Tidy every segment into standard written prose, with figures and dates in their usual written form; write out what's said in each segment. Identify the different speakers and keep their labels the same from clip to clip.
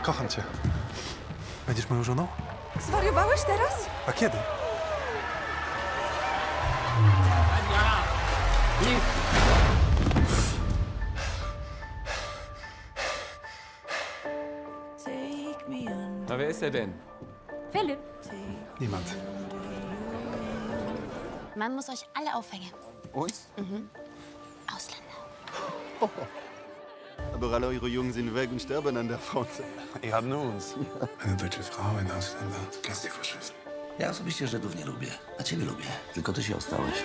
Speaker 1: Kocham cię. Będziesz moją żoną?
Speaker 2: Zwariowałeś teraz?
Speaker 1: A kiedy?
Speaker 3: Na, wer ist er denn?
Speaker 4: Philipp,
Speaker 1: Niemand.
Speaker 4: man muss euch alle aufhängen.
Speaker 3: Uns?
Speaker 4: Ausländer.
Speaker 5: Aber alle eure Jungen sind weg und sterben an der Front.
Speaker 1: Ihr habt nur uns. Eine deutsche Frau, ein Ausländer. Du kannst dich verschissen.
Speaker 6: Ja osobiście Żydów nie lubię, a ciebie lubię. Tylko ty się ostałeś.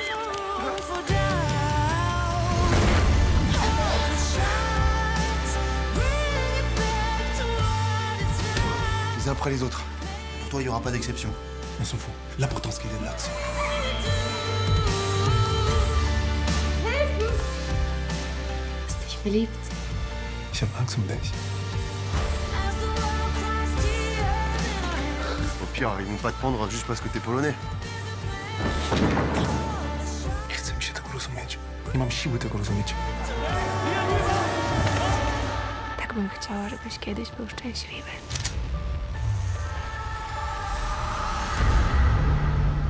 Speaker 5: Les uns après les autres. Pour toi, il n'y aura pas d'exception.
Speaker 1: On s'en fout. L'important, c'est qu'il y ait de l'action.
Speaker 4: Hast dich verliebt?
Speaker 1: Ich hab Angst um dich.
Speaker 5: Au pire, ils vont pas te prendre juste parce que t'es polonais.
Speaker 1: Nie chce mi się tego rozumieć. Nie mam siły tego rozumieć.
Speaker 7: Tak bym chciała, żebyś kiedyś był szczęśliwy.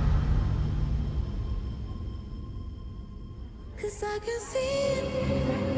Speaker 2: Cause I can see it.